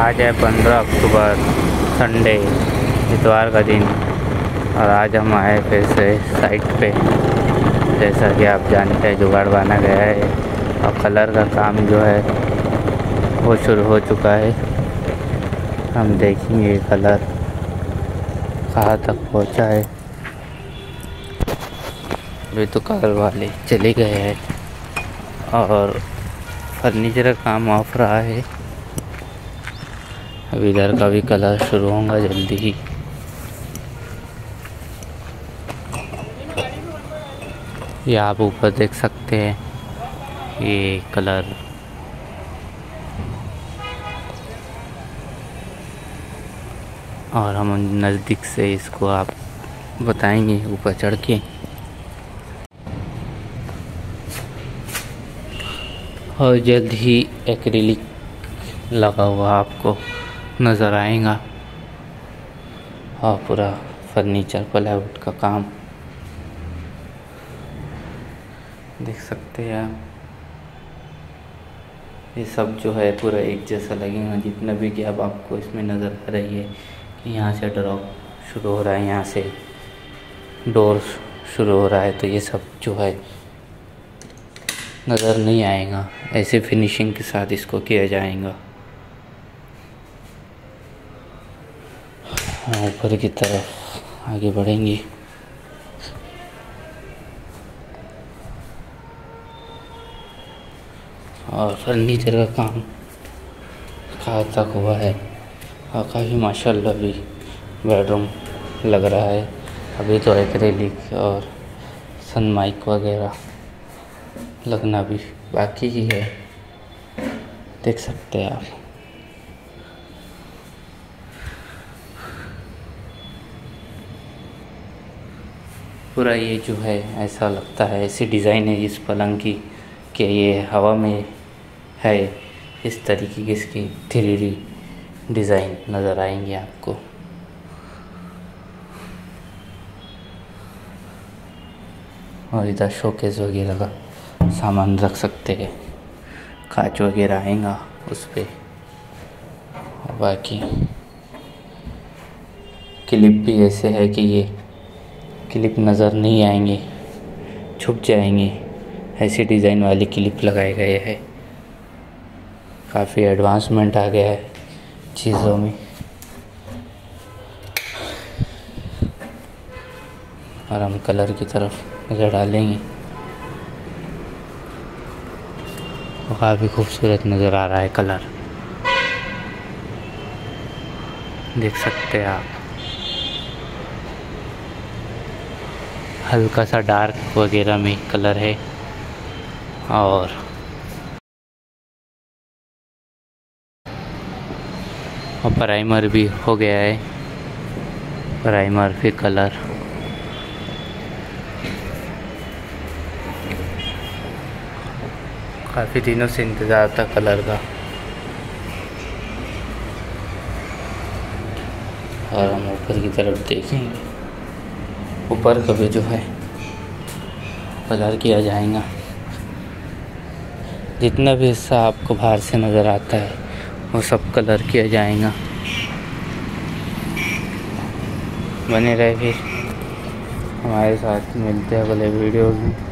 आज है 15 अक्टूबर संडे, इतवार का दिन। और आज हम आए फिर से साइट पे। जैसा कि आप जानते हैं जुगाड़ बना गया है और कलर का काम जो है वो शुरू हो चुका है। हम देखेंगे कलर कहाँ तक पहुँचा है। अभी तो कलर वाले चले गए हैं और फर्नीचर का काम ऑफ रहा है। अभी इधर का भी कलर शुरू होगा जल्दी ही। ये आप ऊपर देख सकते हैं ये कलर और हम नज़दीक से इसको आप बताएंगे ऊपर चढ़ के। और जल्द ही एक्रिलिक लगा हुआ आपको नज़र आएगा और पूरा फर्नीचर प्लाईवुड का काम देख सकते हैं आप। ये सब जो है पूरा एक जैसा लगेगा। जितना भी गैप आपको इसमें नज़र आ रही है कि यहाँ से ड्रॉप शुरू हो रहा है, यहाँ से डोर शुरू हो रहा है, तो ये सब जो है नज़र नहीं आएगा। ऐसे फिनिशिंग के साथ इसको किया जाएगा। ऊपर की तरफ आगे बढ़ेंगे। और फर्नीचर का काम कहाँ तक हुआ है और काफ़ी माशाल्लाह भी बेडरूम लग रहा है। अभी तो एक्रेलिक और सनमाइक वगैरह लगना भी बाकी ही है, देख सकते हैं आप। पूरा ये जो है ऐसा लगता है, ऐसी डिज़ाइन है इस पलंग की कि ये हवा में है। इस तरीके की इसकी 3D डिज़ाइन नज़र आएंगी आपको। और इधर शोकेस वगैरह का सामान रख सकते हैं, कांच वगैरह आएगा उस पर। बाकी क्लिप भी ऐसे है कि ये क्लिप नज़र नहीं आएंगे, छुप जाएंगे। ऐसी डिज़ाइन वाली क्लिप लगाए गए हैं। काफ़ी एडवांसमेंट आ गया है चीज़ों में। और हम कलर की तरफ नज़र डालेंगे। काफ़ी खूबसूरत नज़र आ रहा है कलर, देख सकते हैं आप। हल्का सा डार्क वगैरह में कलर है और प्राइमर भी हो गया है। प्राइमर फिर कलर काफ़ी दिनों से इंतज़ार था कलर का। और हम ऊपर की तरफ देखेंगे, ऊपर का भी जो है कलर किया जाएगा। जितना भी हिस्सा आपको बाहर से नज़र आता है वो सब कलर किया जाएगा। बने रहे फिर हमारे साथ, मिलते हैं अगले वीडियो में।